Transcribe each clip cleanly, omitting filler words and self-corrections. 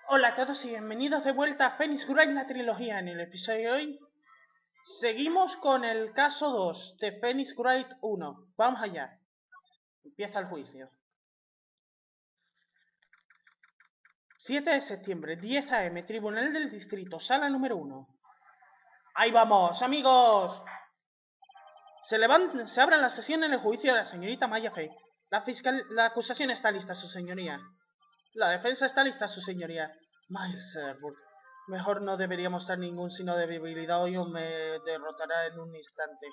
Hola a todos y bienvenidos de vuelta a Phoenix Wright, la trilogía. En el episodio de hoy seguimos con el caso 2 de Phoenix Wright 1. Vamos allá. Empieza el juicio. 7 de septiembre, 10 AM, Tribunal del Distrito, sala número 1. Ahí vamos, amigos. Se abre la sesión en el juicio de la señorita Maya Fey. La acusación está lista, su señoría. La defensa está lista, su señoría. Miles Edward. Mejor no debería mostrar ningún signo de debilidad hoy o me derrotará en un instante.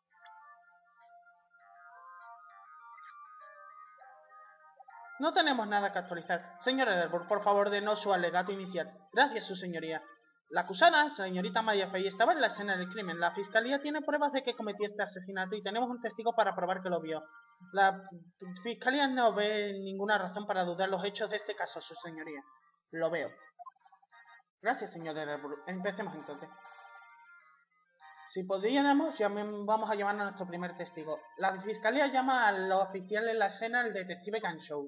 No tenemos nada que actualizar. Señor Edward, por favor, denos su alegato inicial. Gracias, su señoría. La acusada, señorita Maya Fey, estaba en la escena del crimen. La fiscalía tiene pruebas de que cometió este asesinato y tenemos un testigo para probar que lo vio. La fiscalía no ve ninguna razón para dudar los hechos de este caso, su señoría. Lo veo. Gracias, señor Edward. Empecemos entonces. Si podríamos, vamos a llamar a nuestro primer testigo. La fiscalía llama al oficial en la escena, el detective Ganshow.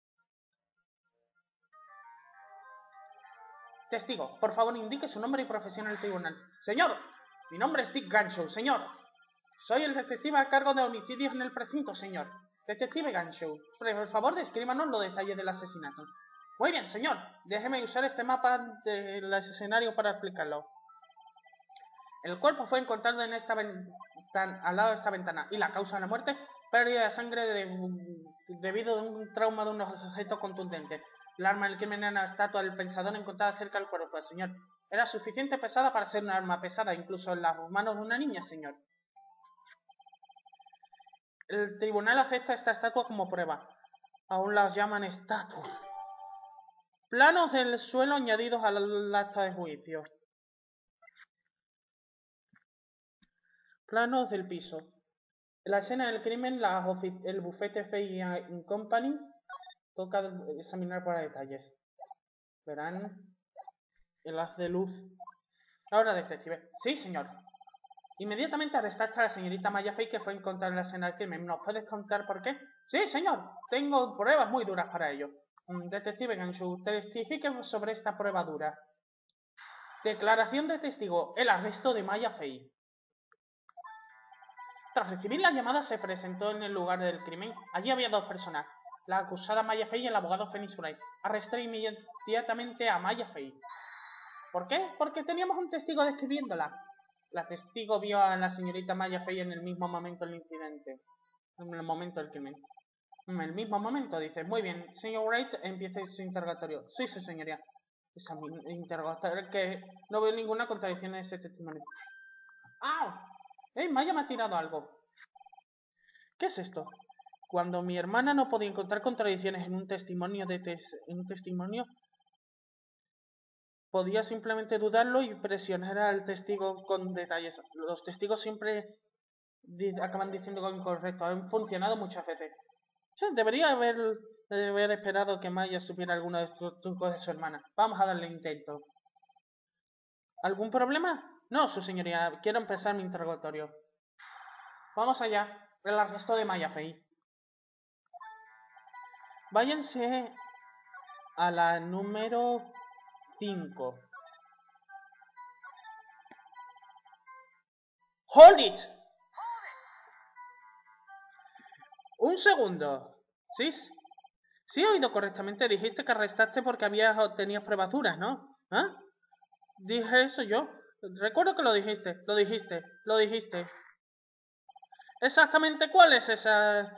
Testigo, por favor indique su nombre y profesión al tribunal. Señor, mi nombre es Dick Ganshow, señor. Soy el detective a cargo de homicidios en el precinto, señor. Detective Ganshow, por favor descríbanos los detalles del asesinato. Muy bien, señor. Déjeme usar este mapa del escenario para explicarlo. El cuerpo fue encontrado en esta al lado de esta ventana y la causa de la muerte, pérdida de sangre debido a un trauma de un objeto contundente. El arma del crimen era una estatua del pensador encontrada cerca del cuerpo, señor. Era suficiente pesada para ser un arma pesada, incluso en las manos de una niña, señor. El tribunal acepta esta estatua como prueba. Aún las llaman estatuas. Planos del suelo añadidos al acta de juicio. Planos del piso. En la escena del crimen, el bufete Fey Company toca examinar para detalles. Verán el haz de luz. Ahora, detective. Sí, señor. Inmediatamente arrestaste a la señorita Maya Fey que fue encontrada en la escena del crimen. ¿Nos puedes contar por qué? Sí, señor. Tengo pruebas muy duras para ello. Detective Ganshow, testifique sobre esta prueba dura. Declaración de testigo. El arresto de Maya Fey. Tras recibir la llamada se presentó en el lugar del crimen. Allí había dos personas, la acusada Maya Fey y el abogado Phoenix Wright. Arresté inmediatamente a Maya Fey. ¿Por qué? Porque teníamos un testigo describiéndola. La testigo vio a la señorita Maya Fey en el mismo momento del incidente. En el momento del crimen. En el mismo momento, dice. Muy bien, señor Wright, empiece su interrogatorio. Sí, su señoría. Esa interrogatorio que no veo ninguna contradicción en ese testimonio. ¡Ah! Maya me ha tirado algo. ¿Qué es esto? Cuando mi hermana no podía encontrar contradicciones en un testimonio podía simplemente dudarlo y presionar al testigo con detalles. Los testigos siempre acaban diciendo algo incorrecto. Han funcionado muchas veces. Debería haber esperado que Maya supiera alguno de estos trucos de su hermana. Vamos a darle intento. ¿Algún problema? No, su señoría. Quiero empezar mi interrogatorio. Vamos allá. El arresto de Maya Fey. Váyanse a la número 5. ¡Hold it! Un segundo. ¿Sí? Sí he oído correctamente. Dijiste que arrestaste porque tenías pruebas duras, ¿no? ¿Ah? Dije eso yo. Recuerdo que lo dijiste. Lo dijiste. Exactamente cuál es esa...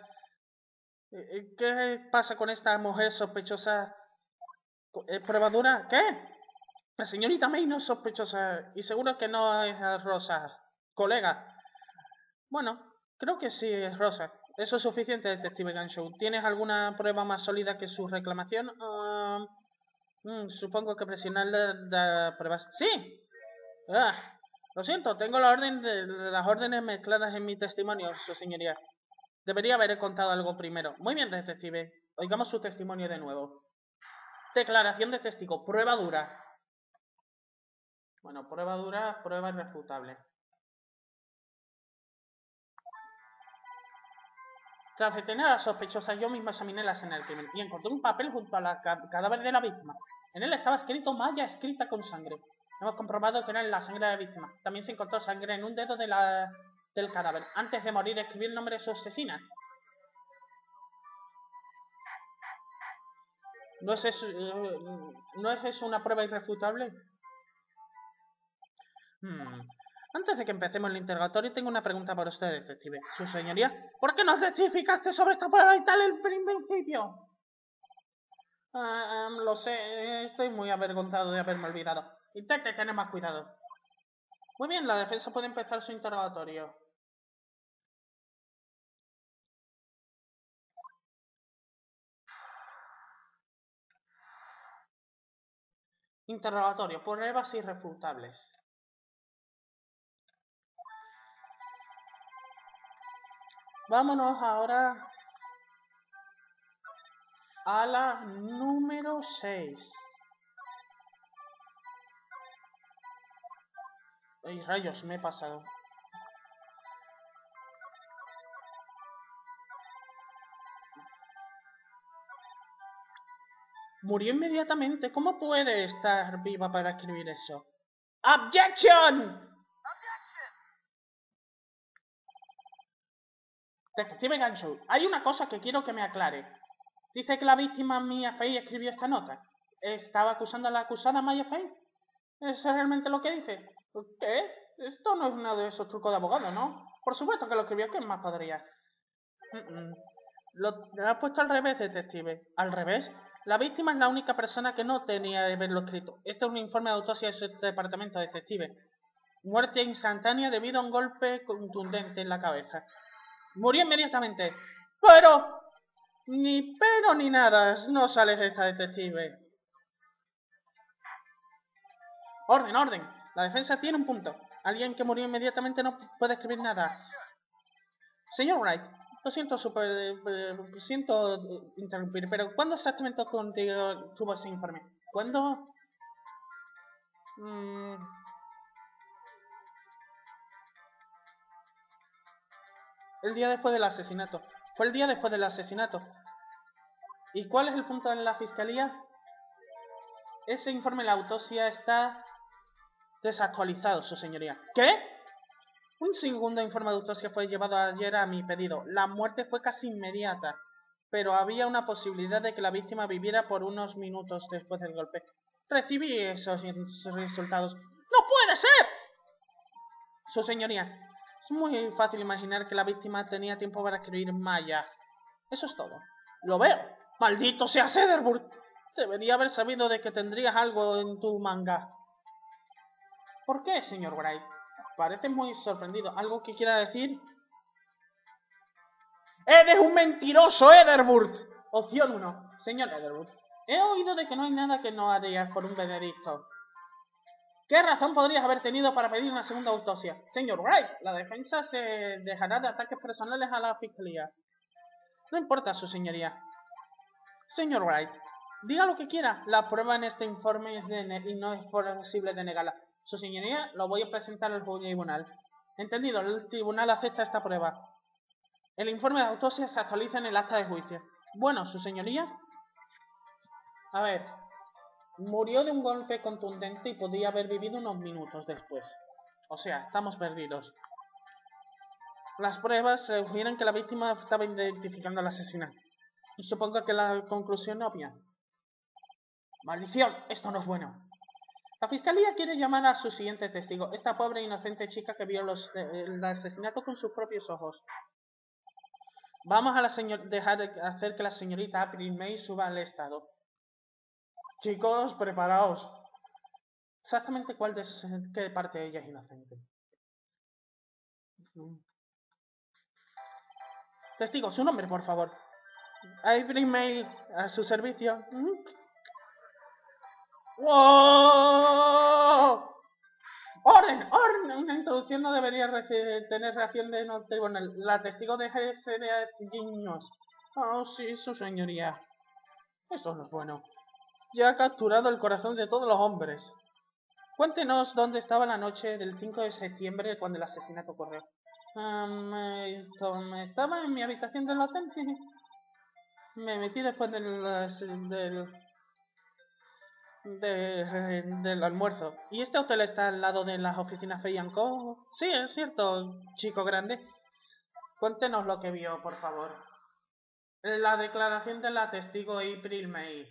¿Qué pasa con esta mujer sospechosa? ¿Prueba dura? ¿Qué? La señorita May no es sospechosa y seguro que no es Rosa. Colega. Bueno, creo que sí es Rosa. Eso es suficiente, detective Ganshow. ¿Tienes alguna prueba más sólida que su reclamación? Supongo que presionar las pruebas. ¡Sí! Lo siento, tengo las órdenes mezcladas en mi testimonio, su señoría. Debería haber contado algo primero. Muy bien, detective. Oigamos su testimonio de nuevo. Declaración de testigo. Prueba dura. Bueno, prueba dura, prueba irrefutable. Tras detener a la sospechosa, yo mismo examiné la escena del crimen y encontré un papel junto al cadáver de la víctima. En él estaba escrito Maya escrita con sangre. Hemos comprobado que era la sangre de la víctima. También se encontró sangre en un dedo del cadáver. Antes de morir escribió el nombre de su asesina. ¿No es eso una prueba irrefutable? Antes de que empecemos el interrogatorio, tengo una pregunta para usted, detective. Su señoría, ¿por qué no testificaste sobre esta prueba y tal en principio? Lo sé, estoy muy avergonzado de haberme olvidado. Intente tener más cuidado. Muy bien, la defensa puede empezar su interrogatorio. Interrogatorio, pruebas irrefutables. Vámonos ahora a la número 6. Ay, rayos, me he pasado. Murió inmediatamente. ¿Cómo puede estar viva para escribir eso? ¡Objection! Detective Ganshu, hay una cosa que quiero que me aclare. Dice que la víctima Mia Fey escribió esta nota. ¿Estaba acusando a la acusada Maya Fey? ¿Eso es realmente lo que dice? ¿Qué? Esto no es uno de esos trucos de abogado, ¿no? Por supuesto que lo escribió, ¿quién más podría? Lo ha puesto al revés, detective. ¿Al revés? La víctima es la única persona que no tenía que haberlo escrito. Este es un informe de autopsia de su departamento, detective. Muerte instantánea debido a un golpe contundente en la cabeza. Murió inmediatamente. Pero ni nada. No sales de esta, detective. Orden, orden. La defensa tiene un punto. Alguien que murió inmediatamente no puede escribir nada. Señor Wright, lo siento siento interrumpir, pero ¿cuándo exactamente contigo tuvo ese informe? ¿Cuándo? El día después del asesinato. Fue el día después del asesinato. ¿Y cuál es el punto en la fiscalía? Ese informe de la autopsia está desactualizado, su señoría. ¿Qué? Un segundo informe de autopsia fue llevado ayer a mi pedido. La muerte fue casi inmediata, pero había una posibilidad de que la víctima viviera por unos minutos después del golpe. Recibí esos resultados. ¡No puede ser! Su señoría, es muy fácil imaginar que la víctima tenía tiempo para escribir Maya. Eso es todo. Lo veo. ¡Maldito sea Cederburg! Debería haber sabido de que tendrías algo en tu manga. ¿Por qué, señor Wright? Parece muy sorprendido. ¿Algo que quiera decir? ¡Eres un mentiroso, Ederburg! Opción 1. Señor Ederburg, he oído de que no hay nada que no harías por un veredicto. ¿Qué razón podrías haber tenido para pedir una segunda autopsia? Señor Wright, la defensa se dejará de ataques personales a la fiscalía. No importa, su señoría. Señor Wright, diga lo que quiera. La prueba en este informe y no es posible denegarla. Su señoría, lo voy a presentar al tribunal. Entendido, el tribunal acepta esta prueba. El informe de autopsia se actualiza en el acta de juicio. Bueno, su señoría. A ver, murió de un golpe contundente y podía haber vivido unos minutos después. O sea, estamos perdidos. Las pruebas sugieren que la víctima estaba identificando al asesino. Y supongo que la conclusión obvia. ¡Maldición! Esto no es bueno. La fiscalía quiere llamar a su siguiente testigo, esta pobre e inocente chica que vio el asesinato con sus propios ojos. Vamos a hacer que la señorita April May suba al estado. Chicos, preparaos. Exactamente qué parte de ella es inocente. Testigo, su nombre, por favor. April May, a su servicio. ¡Wow! ¡Orden! ¡Orden! Una introducción no debería tener reacción de no tribunal. La testigo deja ese de guiños. Oh, sí, su señoría. Esto no es bueno. Ya ha capturado el corazón de todos los hombres. Cuéntenos dónde estaba la noche del 5 de septiembre cuando el asesinato ocurrió. Estaba en mi habitación del hotel. Me metí después del... del almuerzo. ¿Y este hotel está al lado de las oficinas Fey & Co? Sí, es cierto, chico grande. Cuéntenos lo que vio, por favor. La declaración de la testigo April May.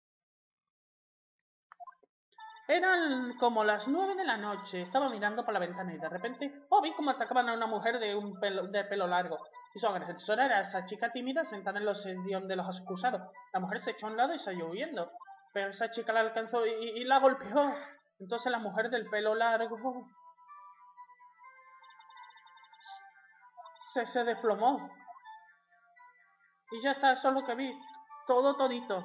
Eran como las 9 de la noche. Estaba mirando por la ventana y de repente, vi cómo atacaban a una mujer de pelo largo. Y su agresora era esa chica tímida sentada en los sillón de los acusados. La mujer se echó a un lado y salió huyendo. Pero esa chica la alcanzó y la golpeó. Entonces la mujer del pelo largo se desplomó. Y ya está, eso es lo que vi. Todo todito.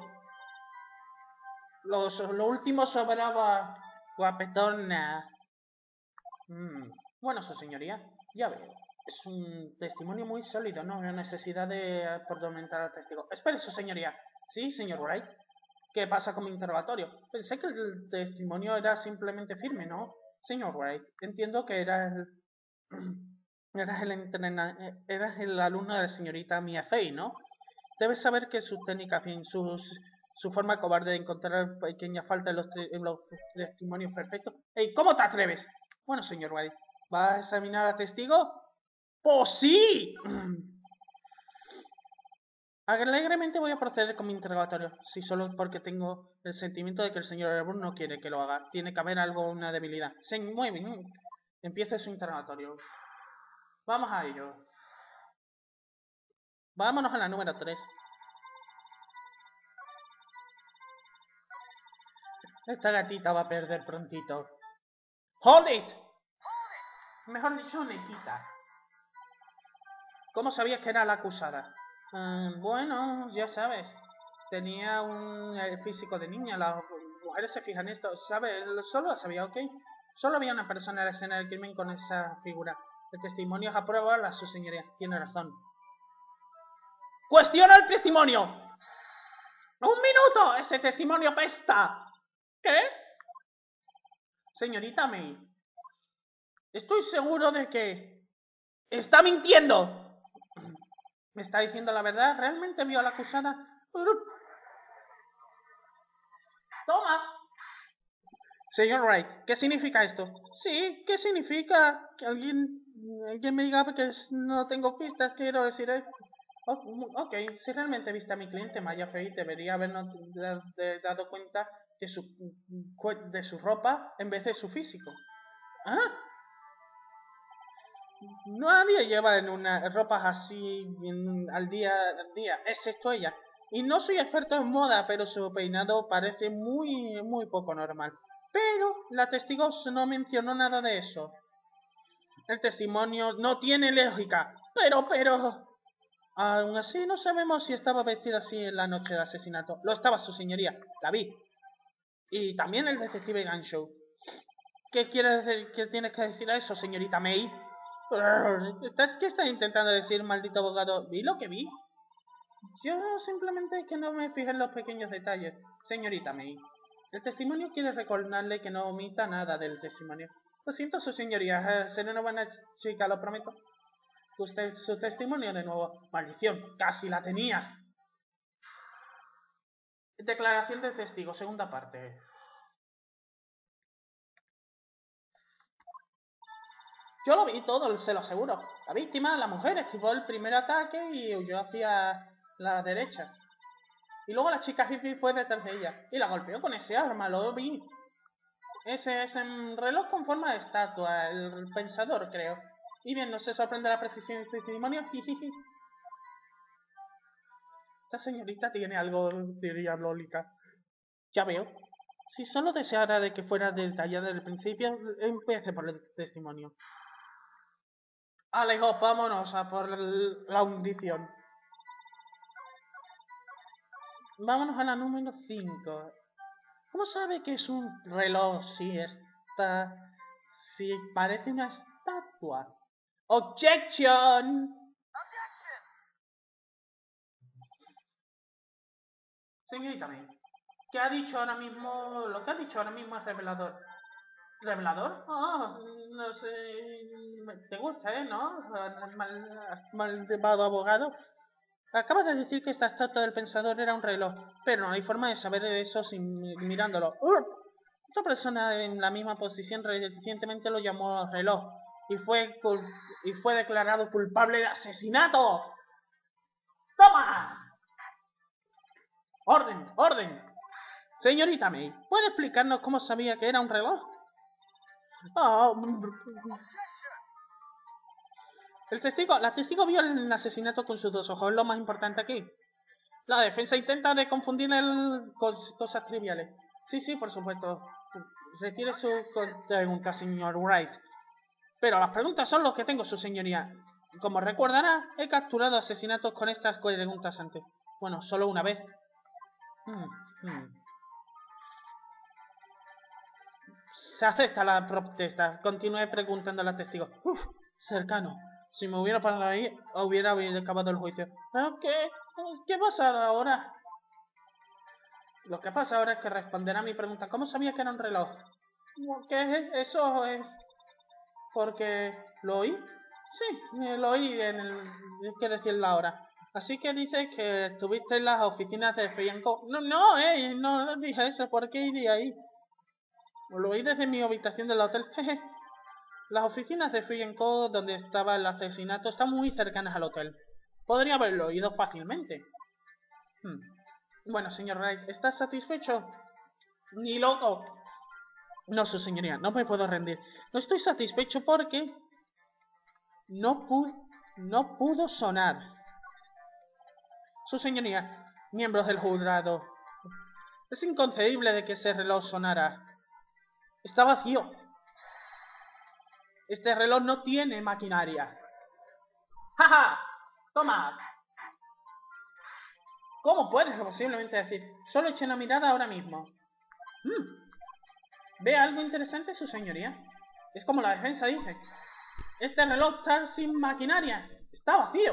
Lo último sobraba guapetona. Bueno, su señoría, ya veo. Es un testimonio muy sólido, no hay necesidad de atormentar al testigo. Espere, su señoría. Sí, señor Wright. ¿Qué pasa con mi interrogatorio? Pensé que el testimonio era simplemente firme, ¿no? Señor Wright, entiendo que eras el alumno de la señorita Mia Fey, ¿no? Debes saber que sus técnicas, bien, su forma cobarde de encontrar pequeña falta en los testimonios perfectos. ¡Ey, cómo te atreves! Bueno, señor Wright, ¿va a examinar al testigo? ¡Pues sí! Alegremente voy a proceder con mi interrogatorio, si solo porque tengo el sentimiento de que el señor Elburn no quiere que lo haga. Tiene que haber algo, una debilidad. Sí, muy bien. Empiece su interrogatorio. Vamos a ello. Vámonos a la número 3. Esta gatita va a perder prontito. ¡Hold it! Mejor dicho, netita. ¿Cómo sabías que era la acusada? Bueno, ya sabes. Tenía un físico de niña. Las mujeres se fijan en esto. ¿Sabes? Solo lo sabía, ¿ok? Solo había una persona en la escena del crimen con esa figura. El testimonio es a prueba, su señoría. Tiene razón. ¡Cuestiona el testimonio! ¡Un minuto! ¡Ese testimonio pesta! ¿Qué? Señorita May, estoy seguro de que está mintiendo. ¿Me está diciendo la verdad? ¿Realmente vio a la acusada? ¡Toma! Señor Wright, ¿qué significa esto? Sí, ¿qué significa? Que alguien me diga que no tengo pistas, quiero decir... ok, si realmente viste a mi cliente Maya Fey, debería habernos dado cuenta de su ropa en vez de su físico. ¿Ah? Nadie lleva en ropas así al día, excepto ella. Y no soy experto en moda, pero su peinado parece muy poco normal. Pero la testigo no mencionó nada de eso. El testimonio no tiene lógica. Pero... Aún así no sabemos si estaba vestida así en la noche de asesinato. Lo estaba su señoría, la vi. Y también el detective Ganshow. ¿Qué tienes que decir a eso, señorita May? ¿Qué está intentando decir, maldito abogado? ¿Vi lo que vi? Yo simplemente que no me fijé en los pequeños detalles. Señorita May, el testimonio quiere recordarle que no omita nada del testimonio. Lo siento, su señoría. Seré una buena chica, lo prometo. Su testimonio de nuevo. Maldición, casi la tenía. Declaración de testigo, segunda parte. Yo lo vi todo, se lo aseguro. La víctima, la mujer, esquivó el primer ataque y huyó hacia la derecha. Y luego la chica hippie fue detrás de ella y la golpeó con ese arma, lo vi. Ese es un reloj con forma de estatua, el pensador, creo. Y bien, no se sorprende la precisión de testimonio. Jijiji. Esta señorita tiene algo de diabólica. Ya veo. Si solo deseara de que fuera detallada desde el principio, empiece por el testimonio. Alejo, vámonos a por la hundición. Vámonos a la número 5. ¿Cómo sabe que es un reloj si parece una estatua? ¡Objection! Señorita May, ¿qué ha dicho ahora mismo? Lo que ha dicho ahora mismo es revelador. ¿Revelador? No sé. ¿Te gusta, no? Mal llevado abogado. Acaba de decir que esta estatua del pensador era un reloj, pero no hay forma de saber eso sin mirándolo. Otra persona en la misma posición recientemente lo llamó reloj y fue declarado culpable de asesinato. ¡Toma! ¡Orden! ¡Orden! Señorita May, ¿puede explicarnos cómo sabía que era un reloj? Oh, la testigo vio el asesinato con sus dos ojos, es lo más importante aquí. La defensa intenta de confundir con cosas triviales. Sí, por supuesto. Retire su pregunta, señor Wright. Pero las preguntas son los que tengo, su señoría. Como recordará, he capturado asesinatos con estas preguntas antes. Bueno, solo una vez. Se acepta la protesta. Continué preguntando a la testigo. Cercano. Si me hubiera parado ahí, hubiera acabado el juicio. ¿Qué pasa ahora? Lo que pasa ahora es que responderá a mi pregunta. ¿Cómo sabía que era un reloj? Eso es porque lo oí. Sí, lo oí que decir la hora. Así que dices que estuviste en las oficinas de Fianco. No dije eso. ¿Por qué iría ahí? Lo oí desde mi habitación del hotel. Las oficinas de Fianco donde estaba el asesinato están muy cercanas al hotel. Podría haberlo oído fácilmente. Bueno, señor Wright, ¿estás satisfecho? Ni loco. No, su señoría, no me puedo rendir. No estoy satisfecho porque no pudo sonar. Su señoría, miembros del jurado, es inconcebible de que ese reloj sonara. Está vacío. Este reloj no tiene maquinaria. ¡Ja! ¡Toma! ¿Cómo puedes posiblemente decir? Solo eche una mirada ahora mismo. ¿Ve algo interesante, su señoría? Es como la defensa dice. Este reloj está sin maquinaria. Está vacío.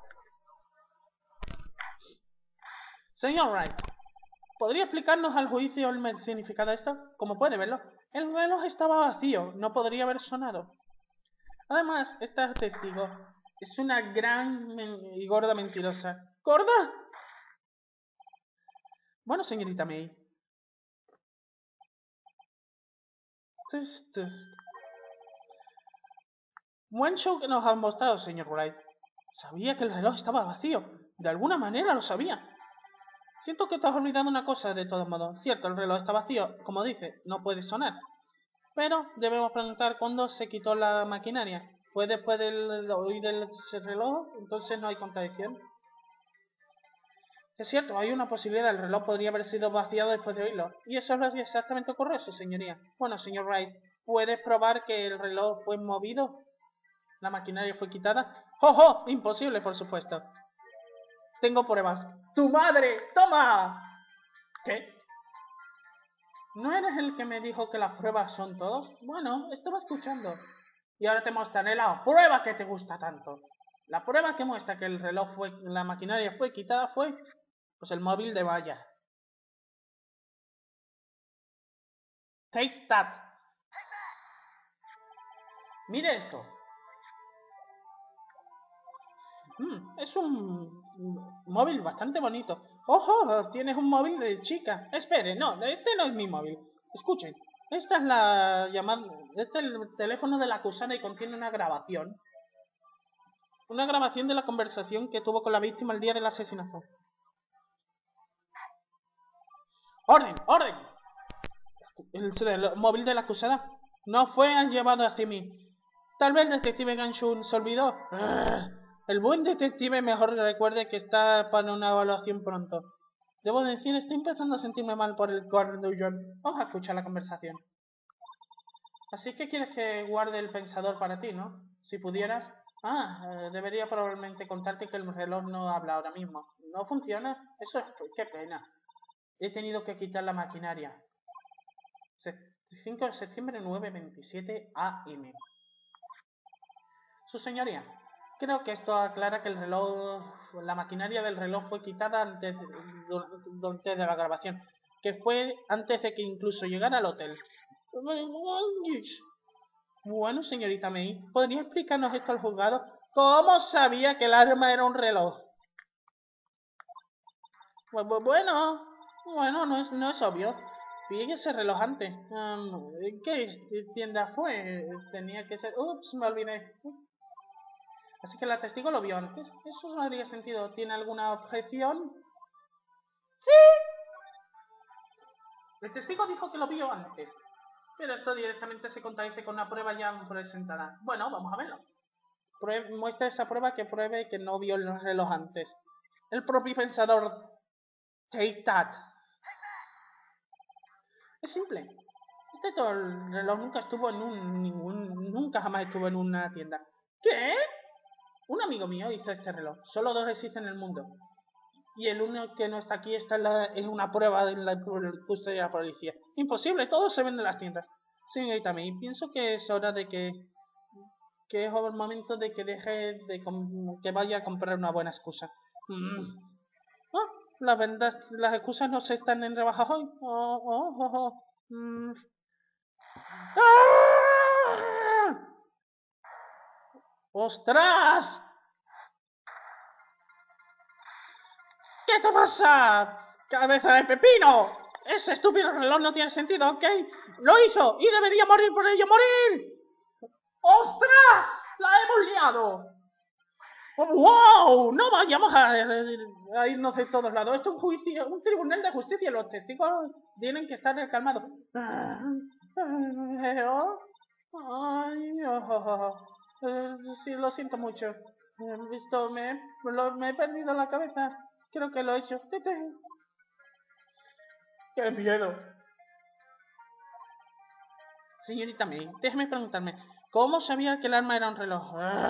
Señor Wright, ¿podría explicarnos al juicio el significado de esto? Como puede verlo, el reloj estaba vacío. No podría haber sonado. Además, esta testigo es una gran y gorda mentirosa. ¿Gorda? Bueno, señorita May. Buen show que nos han mostrado, señor Wright. Sabía que el reloj estaba vacío. De alguna manera lo sabía. Siento que te has olvidado una cosa de todos modos. Cierto, el reloj está vacío. Como dice, no puede sonar. Pero debemos preguntar cuándo se quitó la maquinaria. ¿Fue después de oír el reloj? Entonces no hay contradicción. Es cierto, hay una posibilidad. El reloj podría haber sido vaciado después de oírlo. Y eso es lo que exactamente ocurrió, su señoría. Bueno, señor Wright, ¿puedes probar que el reloj fue movido? ¿La maquinaria fue quitada? ¡Oh! Imposible, por supuesto. Tengo pruebas. ¡Tu madre! ¡Toma! ¿Qué? ¿No eres el que me dijo que las pruebas son todos? Bueno, estaba escuchando. Y ahora te mostraré la prueba que te gusta tanto. La prueba que muestra que la maquinaria fue quitada fue, pues el móvil de Vaya. Take that. Mire esto. Es un móvil bastante bonito. ¡Ojo! Tienes un móvil de chica. Espere, no, este no es mi móvil. Escuchen, esta es la llamada. Este es el teléfono de la acusada y contiene una grabación. Una grabación de la conversación que tuvo con la víctima el día del asesinato. ¡Orden! ¡Orden! El móvil de la acusada no fue llevado hacia mí. Tal vez el detective Ganshun se olvidó. El buen detective mejor recuerde que está para una evaluación pronto. Debo decir, estoy empezando a sentirme mal por el John. Vamos a escuchar la conversación. Así que quieres que guarde el pensador para ti, ¿no? Si pudieras. Debería probablemente contarte que el reloj no habla ahora mismo. ¿No funciona? Eso es... qué pena. He tenido que quitar la maquinaria. 5 de septiembre, 9:27 AM. Su señoría, creo que esto aclara que la maquinaria del reloj fue quitada antes de la grabación, que fue antes de que incluso llegara al hotel. Bueno, señorita May, ¿podría explicarnos esto al juzgado? ¿Cómo sabía que el arma era un reloj? Bueno, no es obvio. Vi ese reloj antes. ¿Qué tienda fue? Tenía que ser... Ups, me olvidé. Así que la testigo lo vio antes. Eso no haría sentido. ¿Tiene alguna objeción? El testigo dijo que lo vio antes. Pero esto directamente se contradice con una prueba ya presentada. Bueno, vamos a verlo. Muestra esa prueba que pruebe que no vio el reloj antes. El propio pensador Take That. Es simple. Todo el reloj nunca estuvo en nunca jamás estuvo en una tienda. ¿Qué? Un amigo mío hizo este reloj. Solo dos existen en el mundo. Y el uno que no está aquí es una prueba de la custodia de la policía. Imposible, todos se venden en las tiendas. Señorita May, pienso que es hora de que es el momento de que deje de que vaya a comprar una buena excusa. Las excusas no se están en rebajas hoy. ¡Ah! ¡Ostras! ¿Qué te pasa? ¡Cabeza de pepino! Ese estúpido reloj no tiene sentido, ¿ok? Lo hizo y debería morir por ello. ¡Morir! ¡Ostras! ¡La hemos liado! ¡Wow! No vayamos a irnos de todos lados. Esto es un juicio, un tribunal de justicia. Los testigos tienen que estar calmados. Sí, lo siento mucho. Me he perdido la cabeza. Creo que lo he hecho. ¡Qué miedo! Señorita May, déjeme preguntarme, ¿cómo sabía que el arma era un reloj?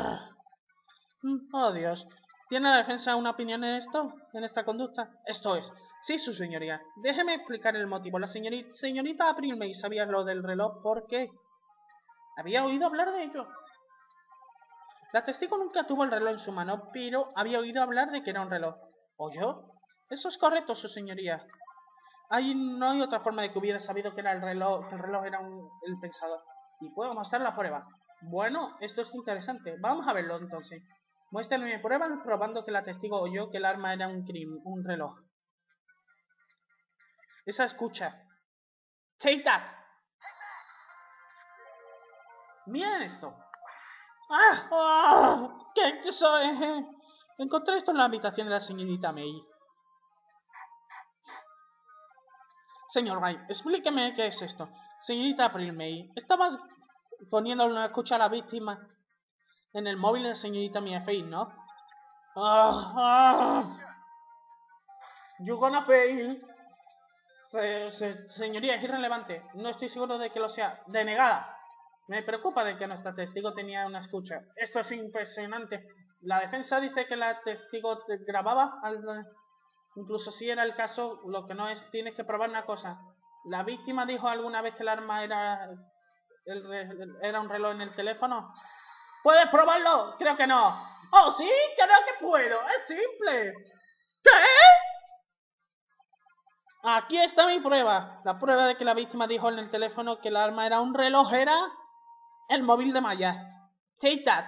Oh, Dios. ¿Tiene la defensa una opinión en esto? ¿En esta conducta? Esto es. Sí, su señoría. Déjeme explicar el motivo. La señorita April May sabía lo del reloj porque había oído hablar de ello. La testigo nunca tuvo el reloj en su mano, pero había oído hablar de que era un reloj. ¿Oyó? Eso es correcto, su señoría. No hay otra forma de que hubiera sabido que era el reloj era el pensador. Y puedo mostrar la prueba. Bueno, esto es interesante. Vamos a verlo entonces. Muéstrenme pruebas probando que la testigo oyó que el arma era un reloj. Esa escucha. Take that. Miren esto. ¿Qué soy? Encontré esto en la habitación de la señorita May. Señor May, explíqueme qué es esto. Señorita April May, estabas poniendo una escucha a la víctima en el móvil de la señorita Mia Faye, ¿no? You gonna fail. Señoría, es irrelevante. No estoy seguro de que lo sea. Denegada. Me preocupa de que nuestra testigo tenía una escucha. Esto es impresionante. La defensa dice que la testigo grababa, incluso si era el caso, lo que no es, tienes que probar una cosa. ¿La víctima dijo alguna vez que el arma era un reloj en el teléfono? ¿Puedes probarlo? Creo que no. ¡Oh, sí! Creo que puedo. Es simple. ¿Qué? Aquí está mi prueba. La prueba de que la víctima dijo en el teléfono que el arma era un reloj era el móvil de Maya. Take that.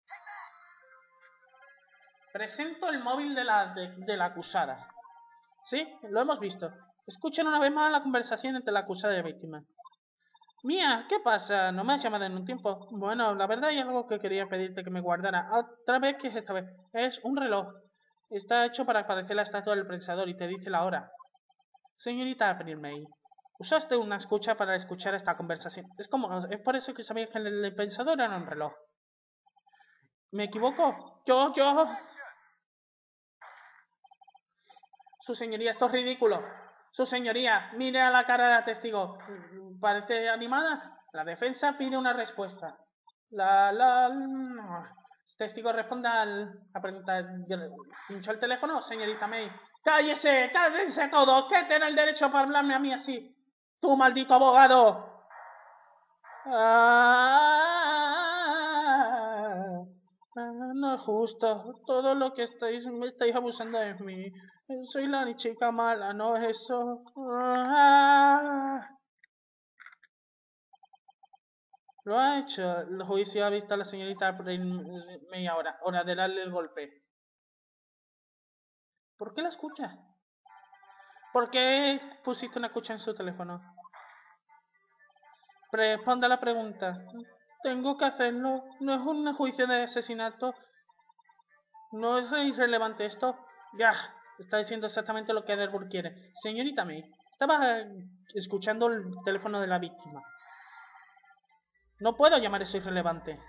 Presento el móvil de la acusada. ¿Sí? Lo hemos visto. Escuchen una vez más la conversación entre la acusada y la víctima. Mía, ¿qué pasa? No me has llamado en un tiempo. Bueno, la verdad hay algo que quería pedirte que me guardara. ¿Otra vez? ¿Qué es esta vez? Es un reloj. Está hecho para parecer la estatua del pensador y te dice la hora. Señorita April May, usaste una escucha para escuchar esta conversación. Es por eso que sabía que el pensador era un reloj. ¿Me equivoco? Yo. Su señoría, esto es ridículo. Su señoría, mire a la cara de la testigo. ¿Parece animada? La defensa pide una respuesta. Testigo responde a la pregunta. ¿Pinchó el teléfono, señorita May? ¡Cállese! ¡Cállense todos! ¿Qué tiene el derecho para hablarme a mí así? ¡Tú, maldito abogado! No es justo. Todo lo que me estáis abusando de mí. Soy la chica mala, no es eso. Lo ha hecho. El juicio ha visto a la señorita media hora. Hora de darle el golpe. ¿Por qué la escucha? ¿Por qué pusiste una cucha en su teléfono? Responda la pregunta. Tengo que hacerlo. No es un juicio de asesinato. No es irrelevante esto. Ya, está diciendo exactamente lo que Ederburg quiere. Señorita May, estaba escuchando el teléfono de la víctima. No puedo llamar eso irrelevante.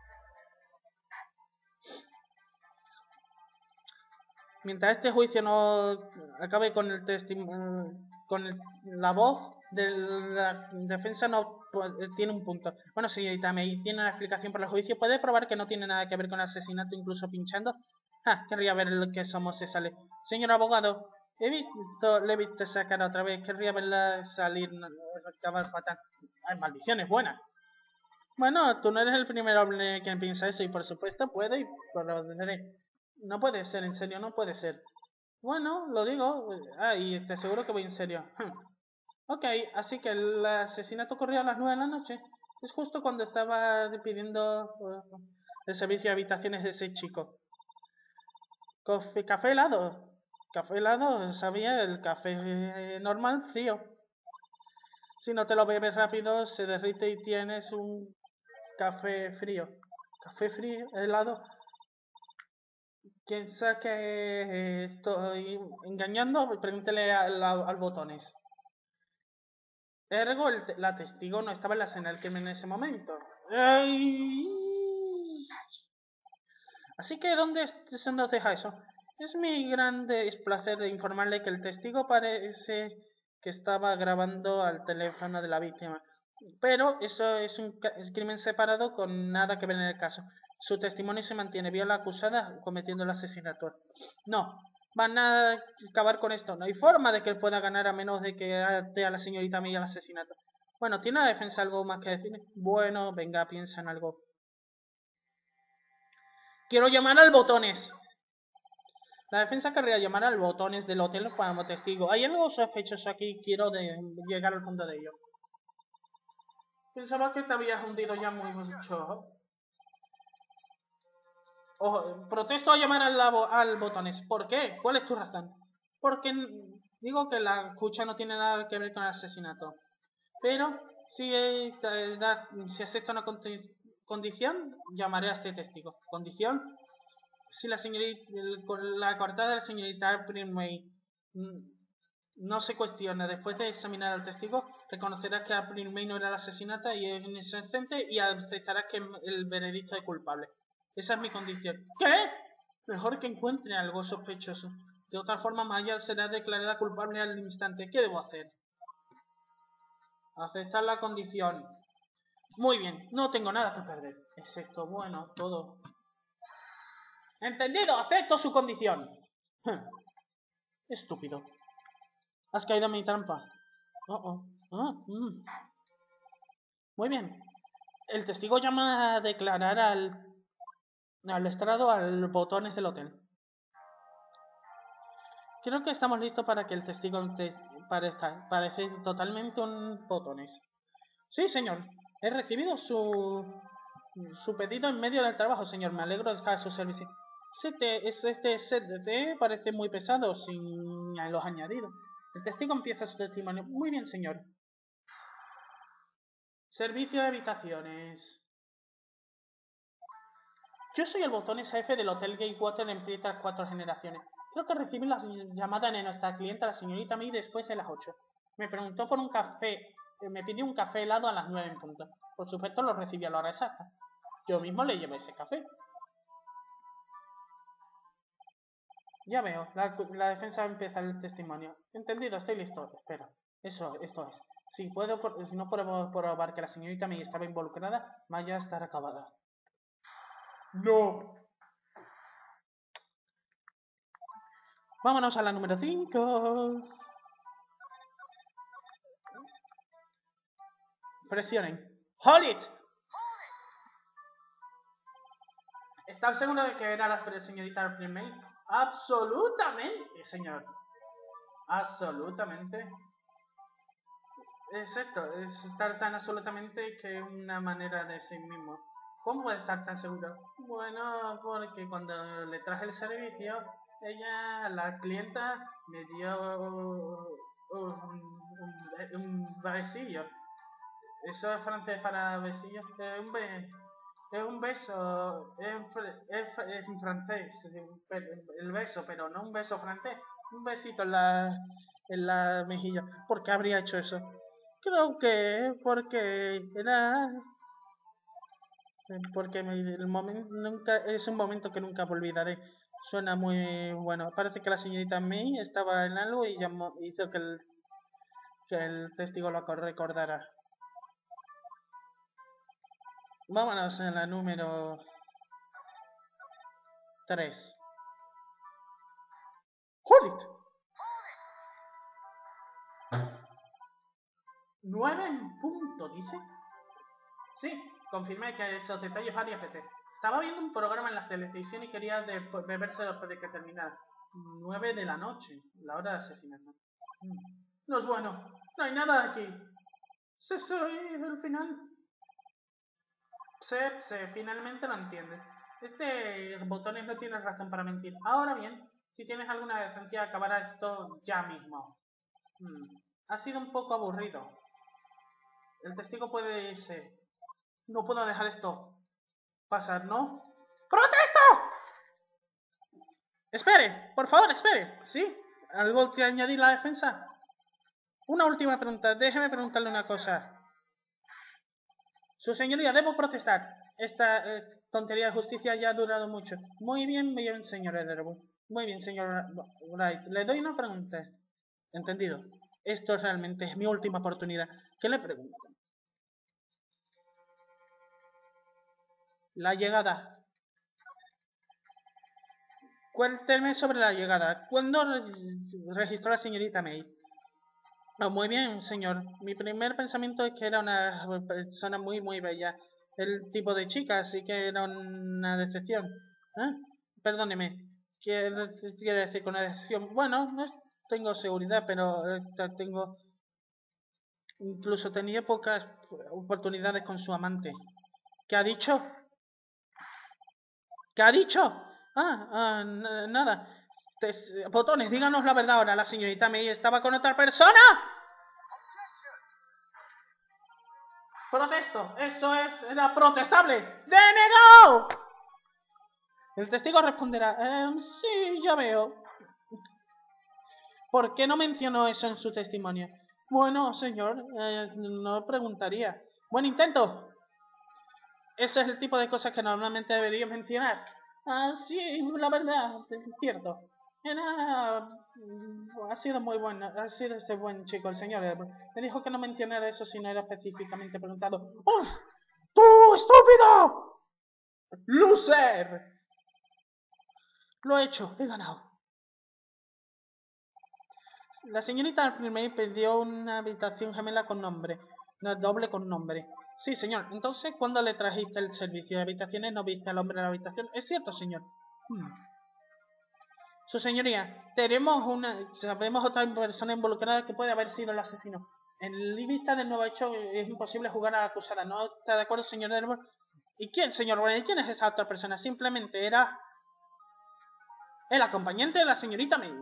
Mientras este juicio no acabe con el testimonio, la voz de la defensa no tiene un punto. Bueno, señorita May, tiene una explicación para el juicio. ¿Puede probar que no tiene nada que ver con el asesinato, incluso pinchando? Querría ver lo que somos se sale. Señor abogado, le he visto esa cara otra vez. Querría verla salir, acabar fatal. Ay, maldiciones buenas. Bueno, tú no eres el primer hombre que piensa eso y por supuesto puede y procederé. No puede ser, en serio, no puede ser. Bueno, lo digo. Y te aseguro que voy en serio. Ok, así que el asesinato ocurrió a las 9 de la noche. Es justo cuando estaba pidiendo el servicio de habitaciones de ese chico. Café helado. Café helado, sabía, el café normal, frío. Si no te lo bebes rápido, se derrite y tienes un café frío. Café frío, helado. Piensa que estoy engañando, pregúntele al botones. Ergo, la testigo no estaba en la escena del crimen en ese momento. ¡Ay! Así que, ¿dónde se nos deja eso? Es mi gran placer de informarle que el testigo parece que estaba grabando al teléfono de la víctima. Pero eso es un crimen separado con nada que ver en el caso. Su testimonio se mantiene. Vio a la acusada cometiendo el asesinato. No, van a acabar con esto. No hay forma de que él pueda ganar a menos de que ate a la señorita May al asesinato. Bueno, ¿tiene la defensa algo más que decir? Bueno, venga, piensa en algo. Quiero llamar al botones. La defensa querría llamar al botones del hotel como testigo. Hay algo sospechoso aquí, quiero llegar al fondo de ello. Pensaba que te habías hundido ya muy mucho. Protesto a llamar al botones. ¿Por qué? ¿Cuál es tu razón? Porque digo que la escucha no tiene nada que ver con el asesinato. Pero si acepta una condición, llamaré a este testigo. Condición: si la señorita, con la cortada de la señorita Primway no se cuestiona después de examinar al testigo, reconocerá que April May no era la asesinata y es inocente y aceptará que el veredicto es culpable. Esa es mi condición. ¿Qué? Mejor que encuentre algo sospechoso. De otra forma, Maya será declarada culpable al instante. ¿Qué debo hacer? Aceptar la condición. Muy bien, no tengo nada que perder. Excepto, bueno, todo. Entendido, acepto su condición. Estúpido. Has caído en mi trampa. Muy bien. El testigo llama a declarar al estrado al botones del hotel. Creo que estamos listos para que el testigo parece totalmente un botones. Sí, señor. He recibido su pedido en medio del trabajo, señor. Me alegro de estar a su servicio. Este set de té parece muy pesado sin los añadidos. El testigo empieza su testimonio. Muy bien, señor. Servicio de habitaciones. Yo soy el botones jefe del Hotel Gatewater en Prieta 4 generaciones. Creo que recibí la llamada de nuestra clienta, la señorita May, después de las 8. Me preguntó por un café. Me pidió un café helado a las 9 en punto. Por supuesto lo recibí a la hora exacta. Yo mismo le llevé ese café. Ya veo, la defensa empieza el testimonio. Entendido, estoy listo. Espera, esto es. Si no puedo probar que la señorita May estaba involucrada, Maya estará acabada. No. Vámonos a la número 5. Presionen. ¡Hold it! ¿Estás seguro de que era la señorita May? Absolutamente, señor. Absolutamente. Es esto, es estar tan absolutamente que una manera de sí mismo. ¿Cómo estar tan seguro? Bueno, porque cuando le traje el servicio, la clienta, me dio un besillo. Eso es francés para besillo. Es un beso, es en francés, el beso, pero no un beso francés. Un besito en la mejilla. ¿Por qué habría hecho eso? Creo que porque era... Porque el momento nunca es un momento que nunca olvidaré. Suena muy bueno. Parece que la señorita May estaba en algo y hizo que el testigo lo recordara. Vámonos en la número 3. ¡Hold it! 9 en punto, dice. Sí, confirmé que esos detalles varias veces. Estaba viendo un programa en la televisión y quería bebérselo después de que terminara. 9 de la noche, la hora de asesinato. No es bueno, no hay nada aquí. Soy el final. Finalmente lo entiendes. Botones no tiene razón para mentir. Ahora bien, si tienes alguna decencia, acabará esto ya mismo. Ha sido un poco aburrido. El testigo puede irse. No puedo dejar esto pasar, ¿no? ¡Protesto! Espere, por favor, espere. ¿Sí? ¿Algo que añadir la defensa? Una última pregunta. Déjeme preguntarle una cosa. Su señoría, debo protestar. Esta tontería de justicia ya ha durado mucho. Muy bien, señor Ederwood. Muy bien, señor Wright. Le doy una pregunta. Entendido. Esto realmente es mi última oportunidad. ¿Qué le pregunto? La llegada. Cuénteme sobre la llegada. ¿Cuándo registró la señorita May? Oh, muy bien, señor. Mi primer pensamiento es que era una persona muy bella. El tipo de chica, así que era una decepción. ¿Eh? Perdóneme. ¿Qué quiere decir con una decepción? Bueno, no tengo seguridad, pero tengo... Incluso tenía pocas oportunidades con su amante. ¿Qué ha dicho? ¿Qué ha dicho? Nada. Botones, díganos la verdad ahora. La señorita May estaba con otra persona. Protesto, era protestable. ¡Denegado! El testigo responderá, sí, ya veo. ¿Por qué no mencionó eso en su testimonio? Bueno, señor, no preguntaría. Buen intento. Ese es el tipo de cosas que normalmente debería mencionar. Sí, la verdad, es cierto. Ha sido muy bueno, ha sido este buen chico, el señor Edward. Me dijo que no mencionara eso si no era específicamente preguntado. ¡Uf! ¡Tú, estúpido! ¡Loser! Lo he hecho, he ganado. La señorita May pidió una habitación gemela con nombre, no doble con nombre. Sí, señor. Entonces, ¿cuándo le trajiste el servicio de habitaciones no viste al hombre en la habitación? Es cierto, señor. Su señoría, sabemos otra persona involucrada que puede haber sido el asesino. En vista del nuevo hecho, es imposible jugar a la acusada. ¿No está de acuerdo, señor Edward? ¿Y quién, señor Warren? ¿Quién es esa otra persona? Simplemente era el acompañante de la señorita May.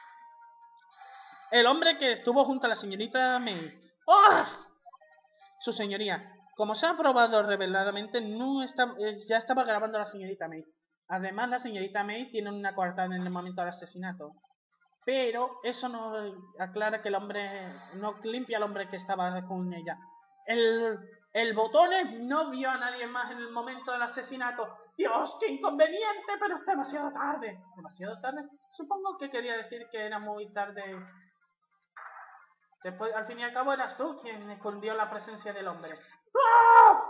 El hombre que estuvo junto a la señorita May. ¡Oh! Su señoría, como se ha probado reveladamente, ya estaba grabando a la señorita May. Además, la señorita May tiene una coartada en el momento del asesinato. Pero eso no aclara que el hombre, no limpia al hombre que estaba con ella. El Botones no vio a nadie más en el momento del asesinato. Dios, qué inconveniente, pero es demasiado tarde. ¿Demasiado tarde? Supongo que quería decir que era muy tarde. Después, al fin y al cabo, eras tú quien escondió la presencia del hombre. ¡Ah!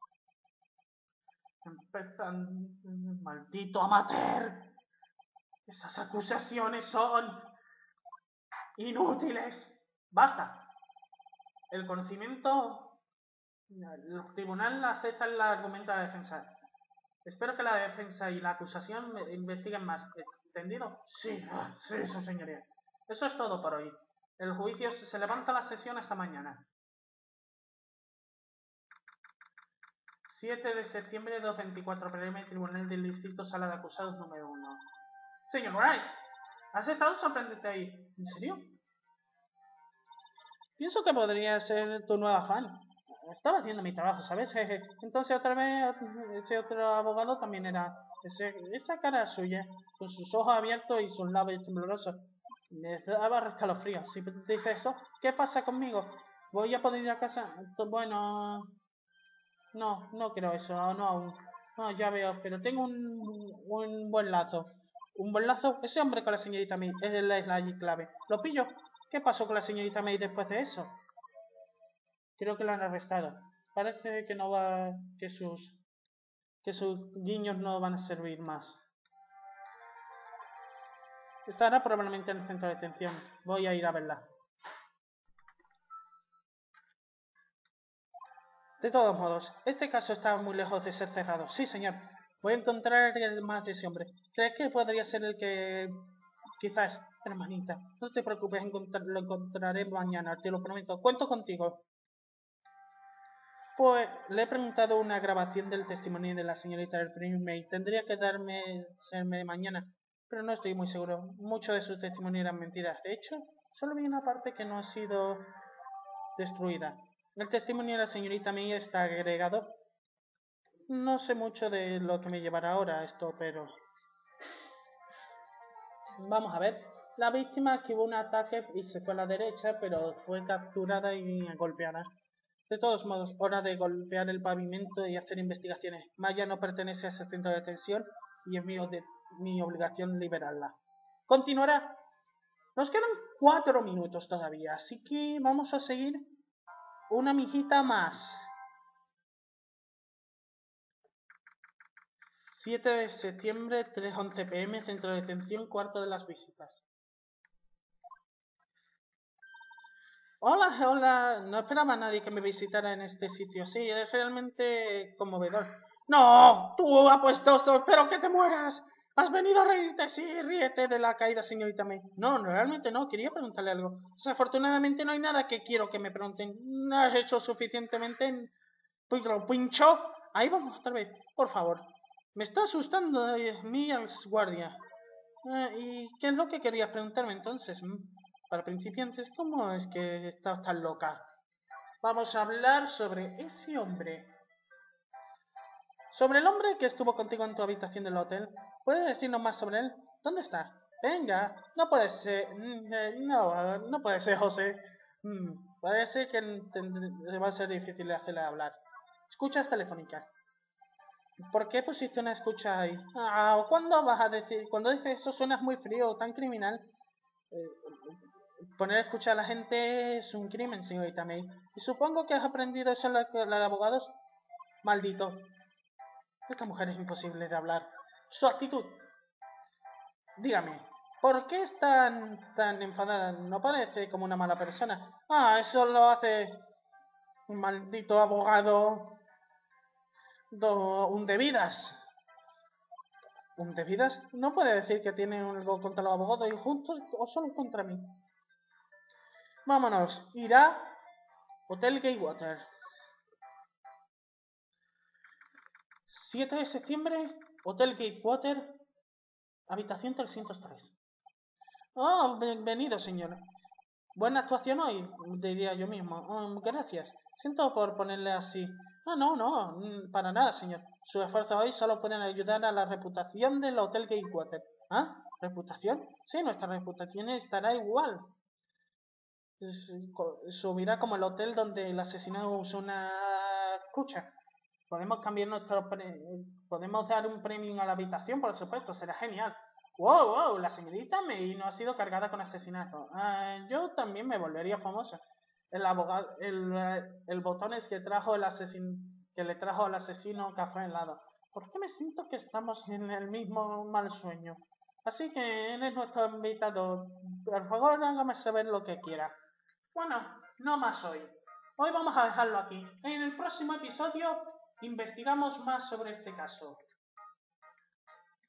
Maldito amateur. Esas acusaciones son inútiles. Basta. El tribunal acepta el argumento de la defensa. Espero que la defensa y la acusación investiguen más. ¿Entendido? Sí, su señoría. Eso es todo por hoy. El juicio se levanta la sesión hasta mañana. 7 de septiembre de 2024, PM, Tribunal del Distrito, Sala de Acusados número 1. Señor Wright, Has estado sorprendente ahí. ¿En serio? Pienso que podría ser tu nueva fan. Estaba haciendo mi trabajo, ¿sabes? Entonces otra vez ese otro abogado también era esa cara suya, con sus ojos abiertos y sus labios temblorosos. Me daba escalofríos. Si te dice eso, ¿qué pasa conmigo? ¿Voy a poder ir a casa? Bueno, no creo eso, no aún. No, ya veo, pero tengo un buen lazo. ¿Un buen lazo? Ese hombre con la señorita May es la clave. ¿Lo pillo? ¿Qué pasó con la señorita May después de eso? Creo que la han arrestado. Parece que no va, que sus guiños no van a servir más. Estará probablemente en el centro de detención. Voy a ir a verla. De todos modos, este caso está muy lejos de ser cerrado. Sí, señor. Voy a encontrar más de ese hombre. ¿Crees que podría ser el que... Quizás, hermanita, no te preocupes, lo encontraré mañana, te lo prometo. Cuento contigo. Pues le he preguntado una grabación del testimonio de la señorita del May. Tendría que serme mañana, pero no estoy muy seguro. Mucho de sus testimonios eran mentiras. De hecho, solo vi una parte que no ha sido destruida. El testimonio de la señorita May está agregado. No sé mucho de lo que me llevará ahora esto, pero... Vamos a ver. La víctima esquivó un ataque y se fue a la derecha, pero fue capturada y golpeada. De todos modos, hora de golpear el pavimento y hacer investigaciones. Maya no pertenece a ese centro de detención y es mi obligación liberarla. Continuará. Nos quedan 4 minutos todavía, así que vamos a seguir una mijita más. 7 de septiembre, 3:11 p.m, centro de detención, cuarto de las visitas. Hola, no esperaba a nadie que me visitara en este sitio. Sí, es realmente conmovedor. No, tú apuesto, espero que te mueras. Has venido a reírte, sí, ríete de la caída, señorita May. No, realmente no, quería preguntarle algo. Desafortunadamente no hay nada que quiero que me pregunten. No has hecho suficientemente. Pincho. Ahí vamos otra vez, por favor. Me está asustando, mi guardia. ¿Y qué es lo que querías preguntarme entonces? Para principiantes, ¿cómo es que estás tan loca? Vamos a hablar sobre ese hombre. Sobre el hombre que estuvo contigo en tu habitación del hotel. ¿Puedes decirnos más sobre él? ¿Dónde está? Venga, no puede ser. No puede ser, José. Parece que va a ser difícil de hacerle hablar. Escuchas telefónicas. ¿Por qué pusiste una escucha ahí? ¿Cuándo vas a decir? Cuando dices eso suenas muy frío, tan criminal. Poner a escuchar a la gente es un crimen, señorita May. Y supongo que has aprendido eso en la de abogados. Maldito. Esta mujer es imposible de hablar. Su actitud. Dígame, ¿por qué es tan enfadada? No parece como una mala persona. Eso lo hace un maldito abogado. Un de vidas. ¿Un de vidas? No puede decir que tiene algo contra los abogados injustos o solo contra mí. Vámonos. Irá Hotel Gatewater. 7 de septiembre, Hotel Gatewater, habitación 303. Bienvenido, señor. Buena actuación hoy, diría yo mismo. Gracias. Siento por ponerle así. No, para nada, señor. Sus esfuerzos hoy solo pueden ayudar a la reputación del Hotel Gatewater. ¿Reputación? Sí, nuestra reputación estará igual. Subirá como el hotel donde el asesino usó una escucha. Podemos cambiar podemos dar un premio a la habitación, por supuesto, será genial. Wow, la señorita May no ha sido cargada con asesinato. Yo también me volvería famosa. El abogado, el botón es que trajo que le trajo al asesino café helado. ¿Por qué me siento que estamos en el mismo mal sueño? Así que él es nuestro invitado. Por favor, hágame saber lo que quiera. Bueno, no más hoy. Hoy vamos a dejarlo aquí. En el próximo episodio investigamos más sobre este caso.